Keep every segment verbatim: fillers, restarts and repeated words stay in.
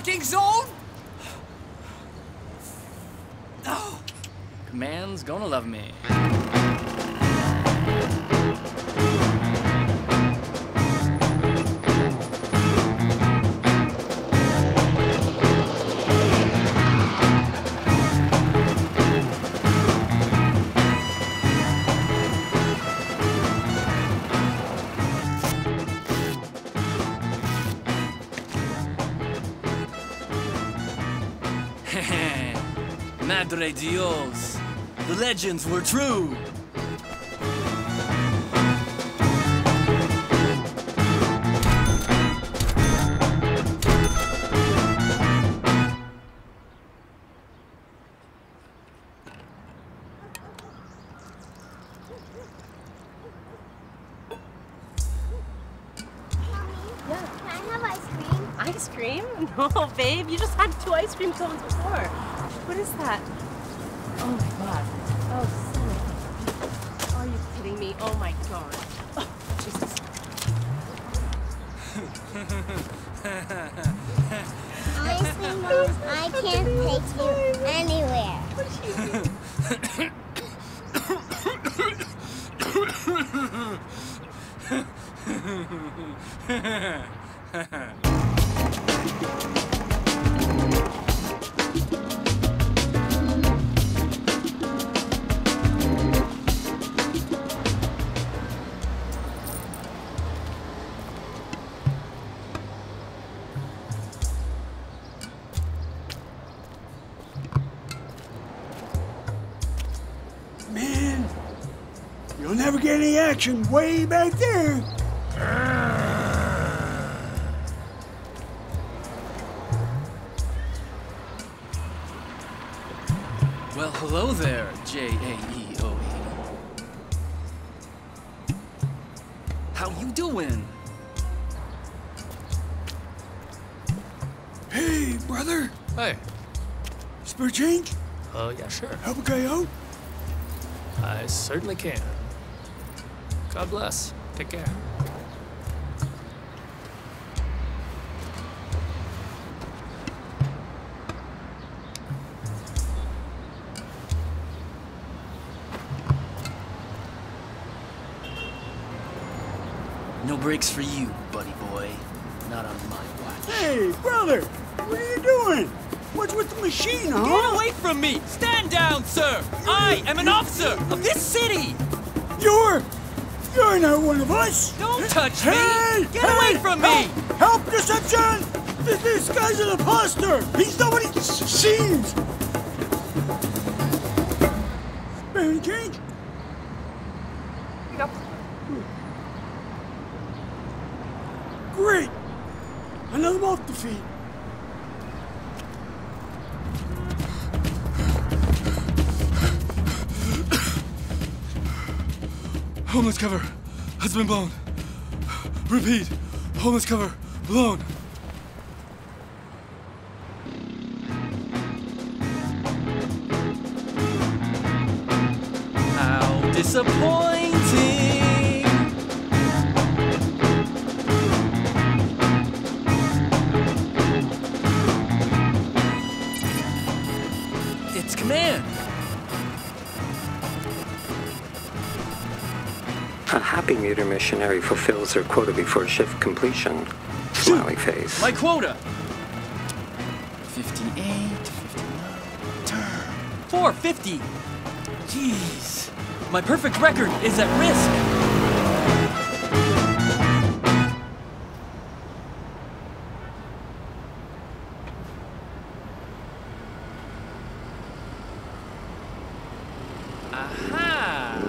parking zone? Oh. Command's gonna love me. Madre Dios, the legends were true. Ice cream? No, babe, you just had two ice cream cones before. What is that? Oh my god. Oh, son. Are you kidding me? Oh my god. Oh, Jesus. Honestly, Mom, I can't take you anywhere. Man, you'll never get any action way back there. Well, hello there, J A E O E. How you doing? Hey, brother. Hey. Spare change? Oh, uh, yeah, sure. Help a guy out? I certainly can. God bless. Take care. No breaks for you, buddy boy. Not on my watch. Hey, brother! What are you doing? What's with the machine, huh? Get away from me! Stand down, sir! I am an officer of this city! You're... You're not one of us! Don't touch hey, me! Get hey, away from help, me! Help, deception! This, this guy's an imposter! He's not what he seems! Any change? Nope. Great! Another off the feet. Homeless cover has been blown. Repeat, homeless cover blown. How disappointing! It's Command! A happy meter missionary fulfills their quota before shift completion. Smiley face. My quota! fifty-eight, fifty-nine, turn. four fifty! Jeez. My perfect record is at risk. Aha!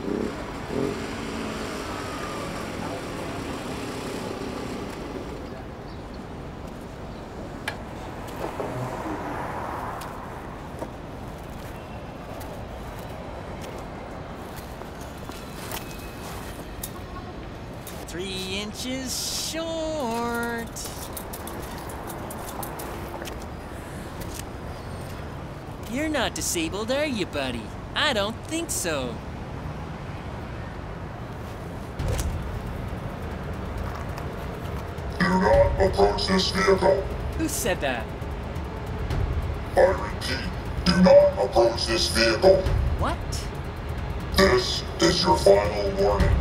Three inches short. You're not disabled, are you, buddy? I don't think so. Do not approach this vehicle. Who said that? I repeat, do not approach this vehicle. What? This is your final warning.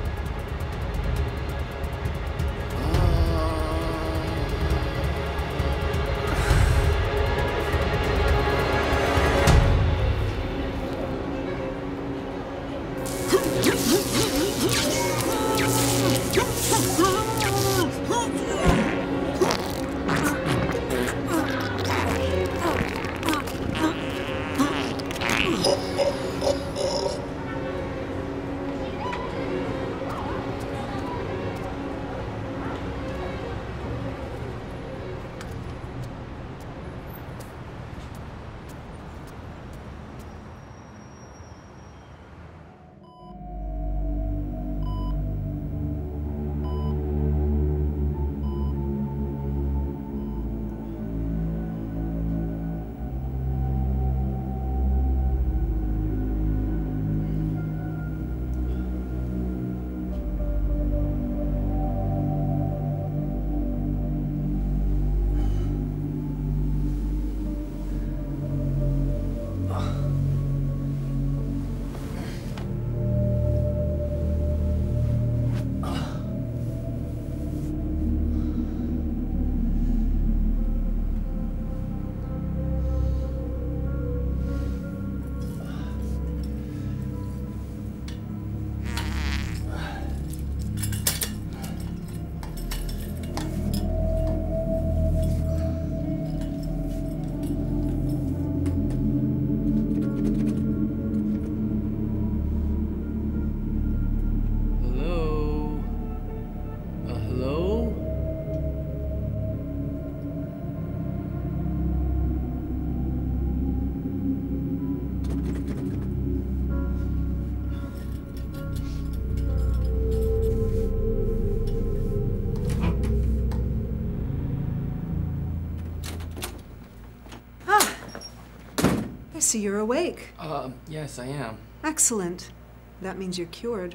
So you're awake. Uh, yes, I am. Excellent. That means you're cured.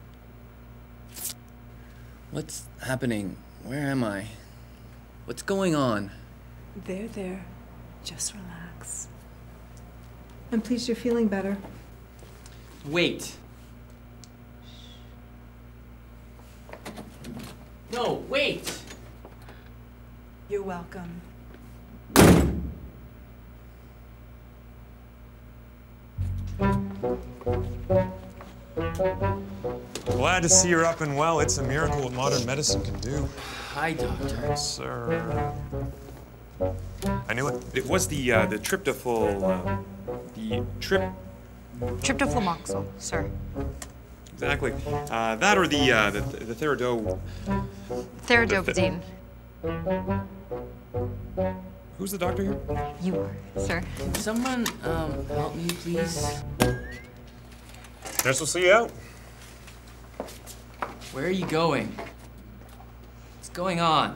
What's happening? Where am I? What's going on? There, there. Just relax. I'm pleased you're feeling better. Wait. No, wait! You're welcome. Glad to see you're up and well. It's a miracle what modern medicine can do. Hi, doctor. Sir. I knew it. It was the uh, the tryptophyl, uh, the trip. Tryptophylamoxil, sir. Exactly. Uh, that or the uh, the the therido. Theridopidine. Who's the doctor here? You are, sir. Can someone um help me, please? Nurse will see you out. Where are you going? What's going on?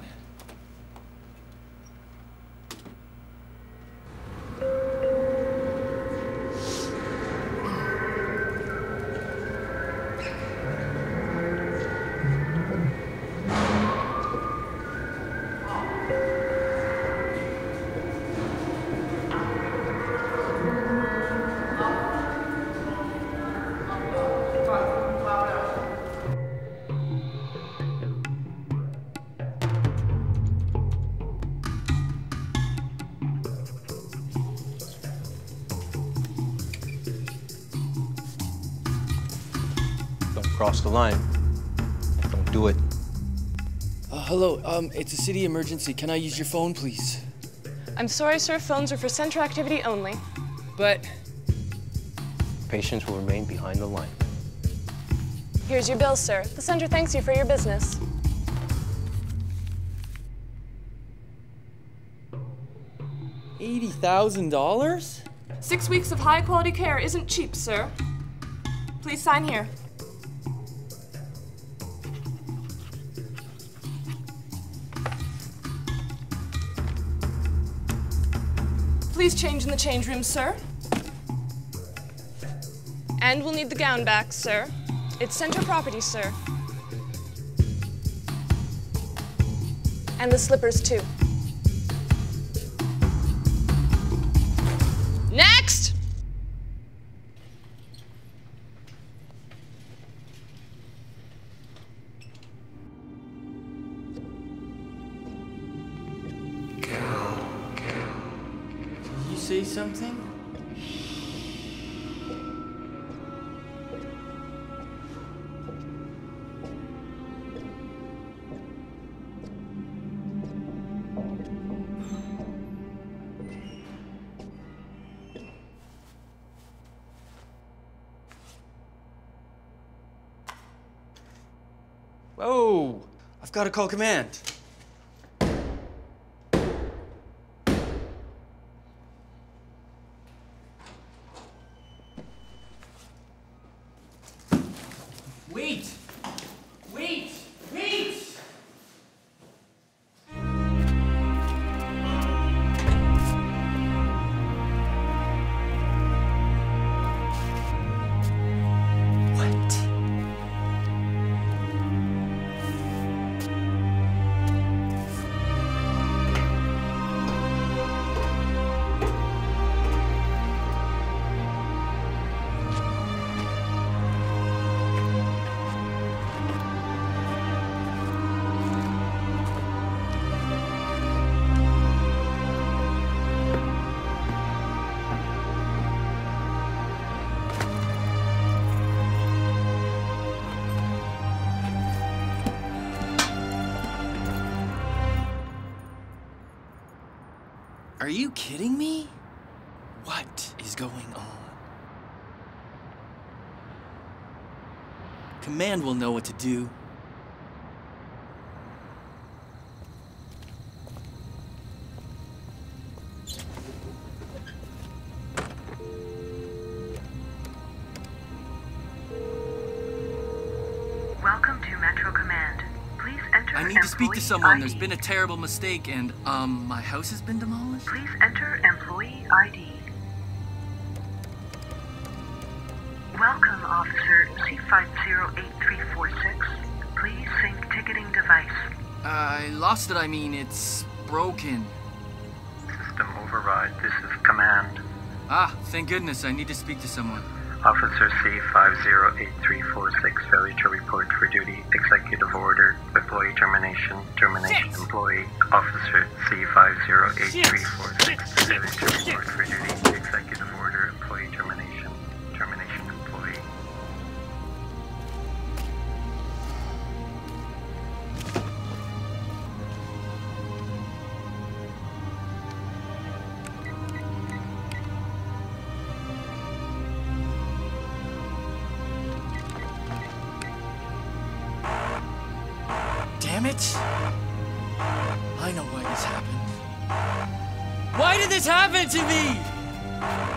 Cross the line. Don't do it. Uh, hello, um, it's a city emergency. Can I use your phone, please? I'm sorry, sir. Phones are for center activity only. But... Patients will remain behind the line. Here's your bill, sir. The center thanks you for your business. eighty thousand dollars? Six weeks of high-quality care isn't cheap, sir. Please sign here. Please change in the change room, sir. And we'll need the gown back, sir. It's center property, sir. And the slippers, too. Next! Did you say something? Whoa! I've got to call command. Wait! Wait! Wait! What? Are you kidding me? What is going on? Command will know what to do. Welcome to Metro Command. Please enter I need to speak to someone. I D. There's been a terrible mistake and, um, my house has been demolished. Please enter employee I D. Welcome, Officer C five zero eight three four six. Please sync ticketing device. I lost it, I mean, it's broken. System override, this is Command. Ah, thank goodness, I need to speak to someone. Officer C five zero eight three four six, failure to report for duty, executive order, employee termination, termination Shit. Employee. Officer C five zero eight three four six, failure to report for duty, executive order, employee termination, termination employee. Damn it! I know why this happened. Why did this happen to me?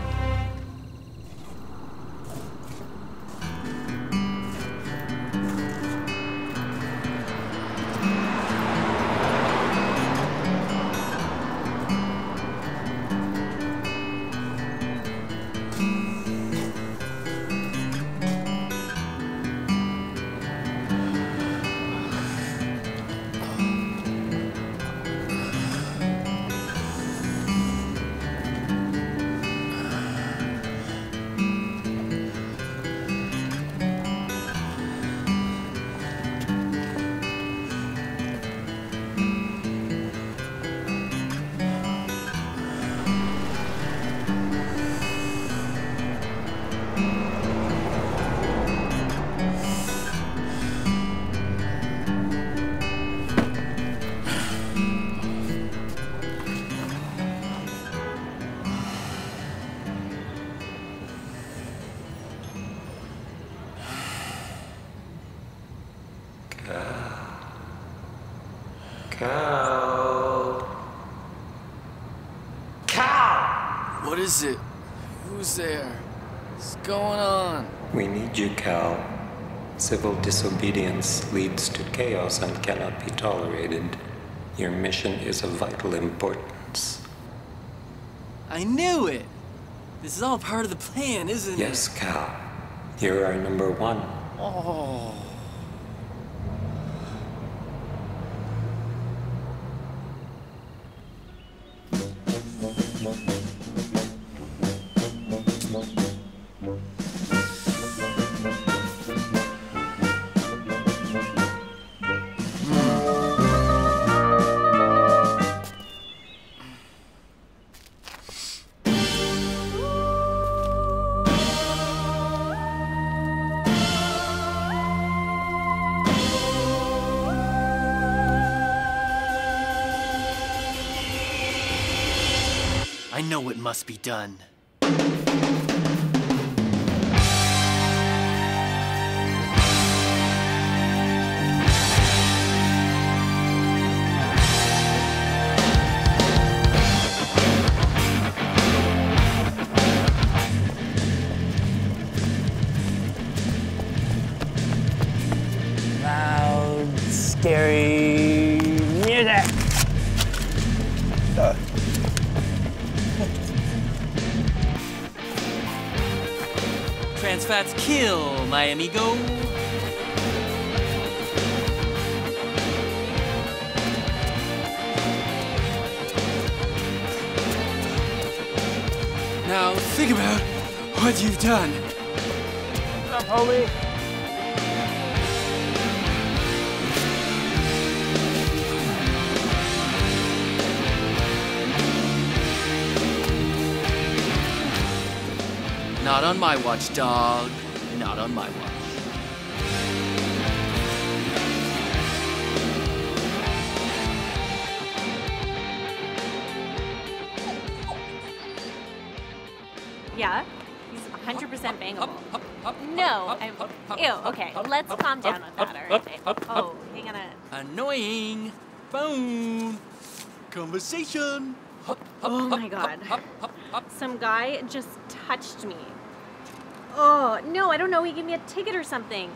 Cow. Cow! What is it? Who's there? What's going on? We need you, Cal. Civil disobedience leads to chaos and cannot be tolerated. Your mission is of vital importance. I knew it! This is all part of the plan, isn't it? Yes, Cal. You're our number one. Oh. know what must be done. Loud, scary music. Uh. Trans fats kill, my amigo. Now think about what you've done. What's up, homie? Not on my watch, dog. Not on my watch. Yeah, he's one hundred percent bangable. No, I'm... Ew, okay, let's calm down with that, all right? Oh, hang on a... Annoying. Phone. Conversation. Oh my god. Some guy just touched me. Oh, no, I don't know, he gave me a ticket or something.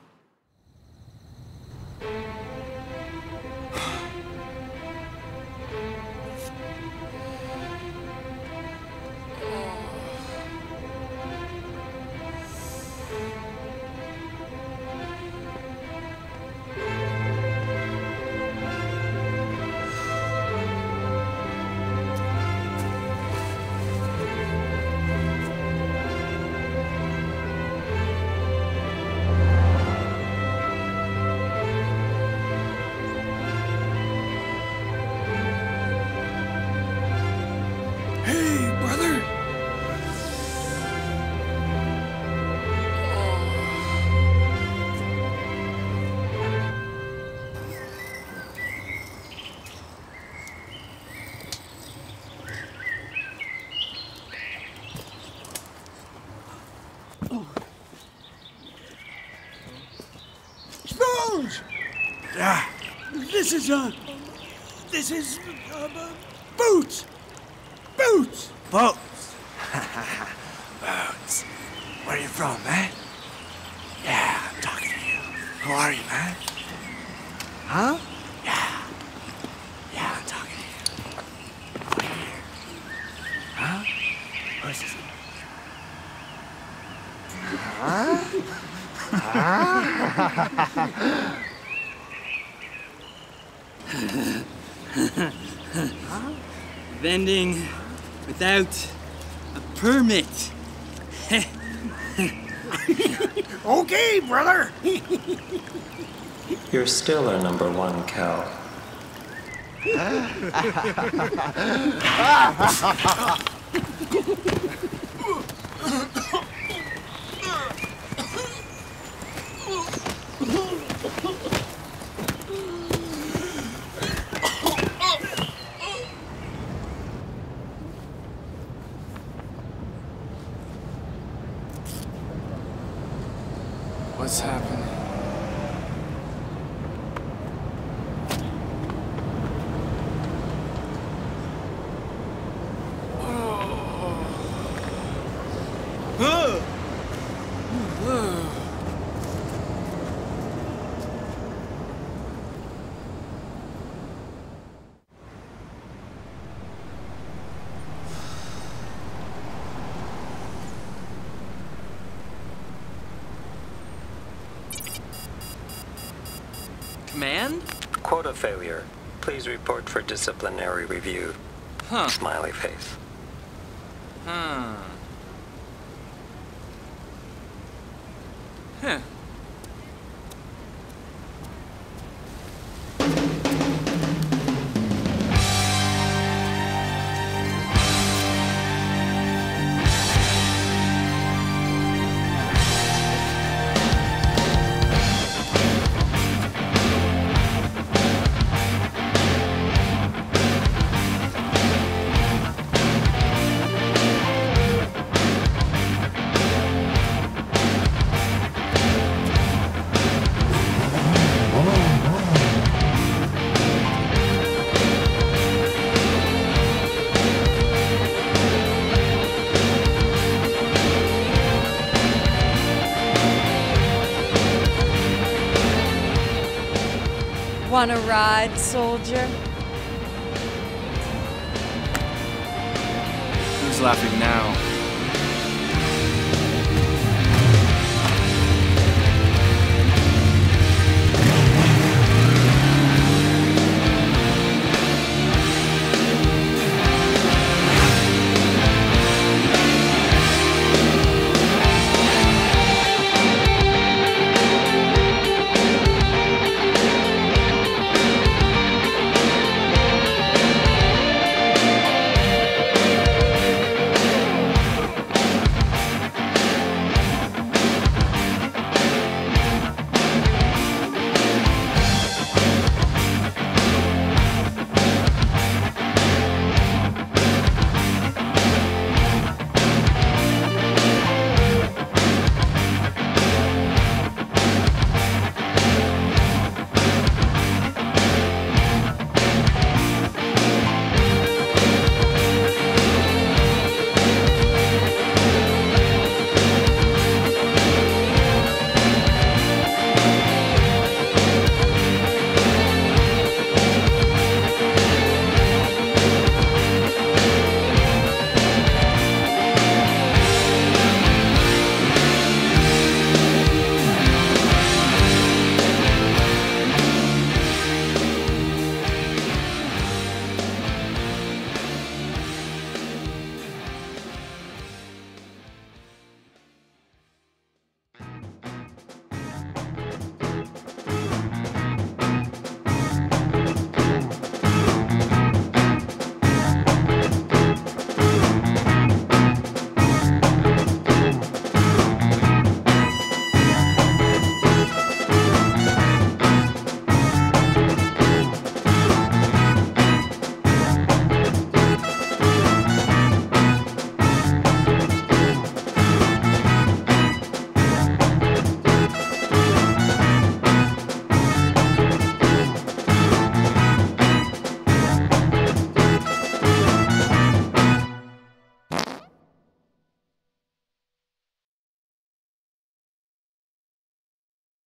Spoons! Ah, this is, uh, this is, uh, uh, Boots! Boots! Boots! Boots. Where are you from, man? Yeah, I'm talking to you. Who are you, man? Huh? Yeah. Yeah, I'm talking to you. Over here. Huh? Where's this? Huh? Huh? Vending without a permit. Okay, brother. You're still our number one, Cal. What's happening? Oh. Whoa. Command? Quota failure. Please report for disciplinary review. Huh. Smiley face. Huh. Huh. Wanna ride, soldier? Who's laughing now?